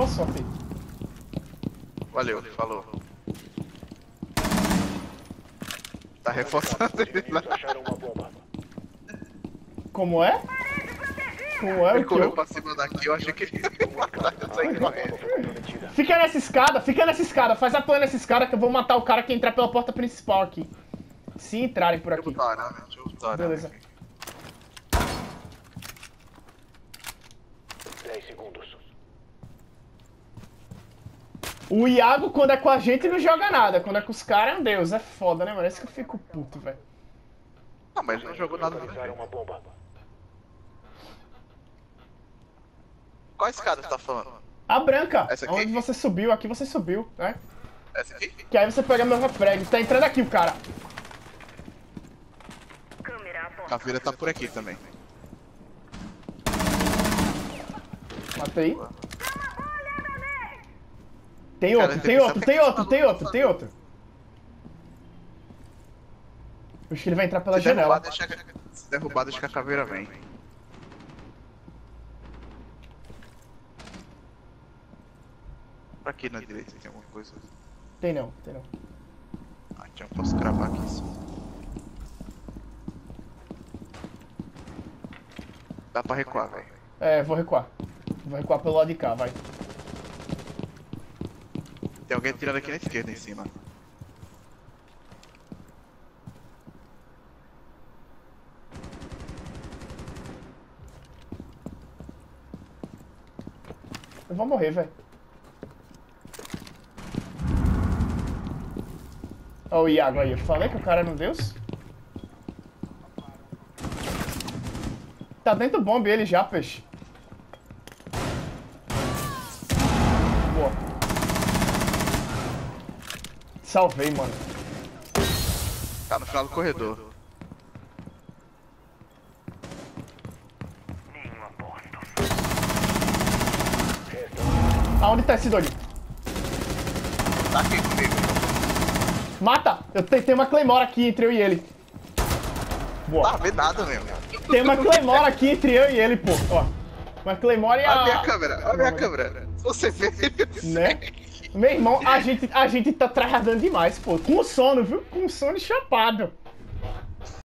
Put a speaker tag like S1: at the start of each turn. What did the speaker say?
S1: boa sorte aí.
S2: Valeu, falou. Tá reforçando ele lá.
S1: Como é? Como é
S2: Ele
S1: o que
S2: correu
S1: eu...
S2: pra cima daqui, eu achei que ele ia matar, eu saí correndo.
S1: Fica nessa escada, faz a play nessa escada que eu vou matar o cara que entrar pela porta principal aqui. Se entrarem por aqui.
S2: Deixa eu botar,
S1: Beleza.
S2: aqui.
S3: 10 segundos.
S1: O Iago, quando é com a gente, não joga nada. Quando é com os caras, é um deus. É foda, né, mano? É isso que eu fico puto, velho.
S2: Não, mas ele não jogou nada na
S3: Localizaram
S2: frente.
S3: uma bomba.
S2: Qual escada você tá falando?
S1: A branca,
S2: Essa aqui?
S1: onde você subiu, aqui você subiu, né?
S2: Essa aqui?
S1: Que aí você pega meu refreg. Tá entrando aqui o cara.
S2: Caveira tá por aqui também.
S1: Matei. Tem
S2: Cara,
S1: outro,
S2: tem
S1: tem
S2: que
S1: outro,
S2: saber
S1: tem
S2: o que
S1: outro,
S2: esse
S1: tem
S2: maluco
S1: outro,
S2: tá
S1: tem outro. Acho que ele vai entrar pela
S2: Se derrubar,
S1: janela.
S2: deixa que a caveira vem. Pra aqui na direita tem alguma coisa.
S1: Tem não, tem não.
S2: Ah, já posso cravar aqui sim. Dá pra recuar, velho.
S1: É, vou recuar. Vou recuar pelo lado de cá, vai.
S2: Tem alguém atirando aqui na esquerda em cima.
S1: Eu vou morrer, velho. Ó o Iago aí, eu falei que o cara era um deus? Tá dentro do bombe ele já, peixe. Boa. Salvei, mano.
S2: Tá no final do corredor.
S1: Aonde tá esse doido?
S2: Tá aqui comigo.
S1: Mata! Eu tenho uma Claymore aqui entre eu e ele. Boa.
S2: Tá vendo nada mesmo.
S1: Tem uma Claymore aqui entre eu e ele, pô. Ó. Uma Claymore e
S2: Olha a
S1: a...
S2: minha câmera, olha a minha câmera. Se você vê,
S1: Né? Meu irmão, a gente tá tryhardando demais, pô. Com sono, viu? Com sono e chapado.